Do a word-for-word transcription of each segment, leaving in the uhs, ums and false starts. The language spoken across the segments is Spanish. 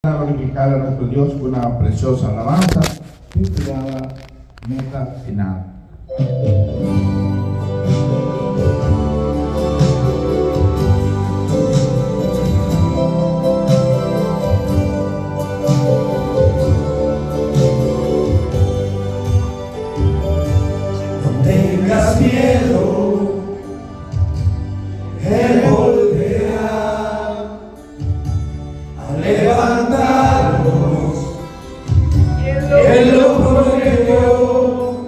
Glorificar a nuestro Dios con una preciosa alabanza titulada Meta Final. No tengas miedo, Él volverá a levantarnos. Él lo prometió.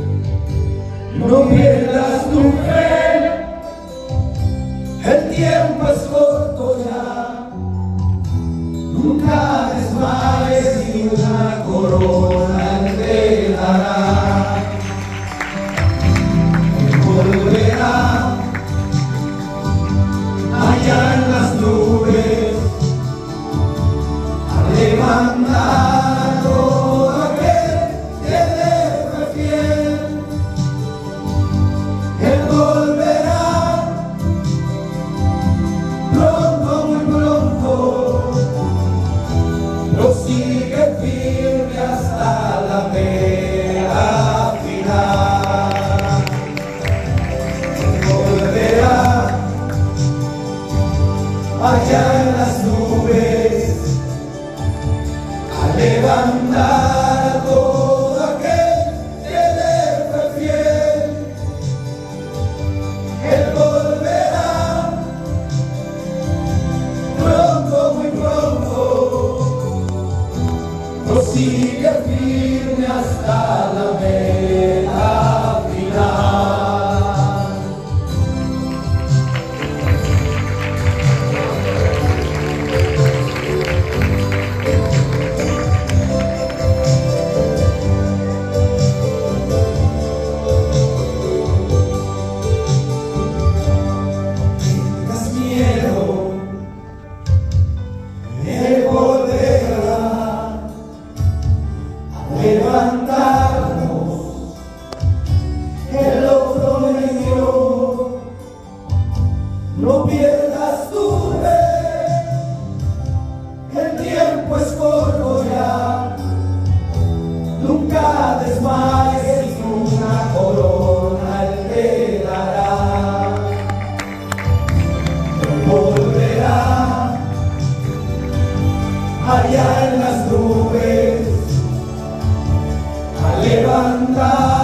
No pierdas tu fe, el tiempo es corto ya. Nunca desmayes y una corona te dará. Él volverá allá en las nubes a levantar a todo aquel que le fue fiel. Él volverá pronto, muy pronto. Prosigue firme hasta la meta final. Él volverá allá en las nubes a levantar a todo aquel que le fue fiel. Él volverá pronto, muy pronto. Prosigue firme hasta la meta final. Levantarnos, Él lo prometió. No pierdas tu fe, el tiempo es corto ya. Nunca desmayes y una corona Él te dará. Él volverá allá en las nubes a levantar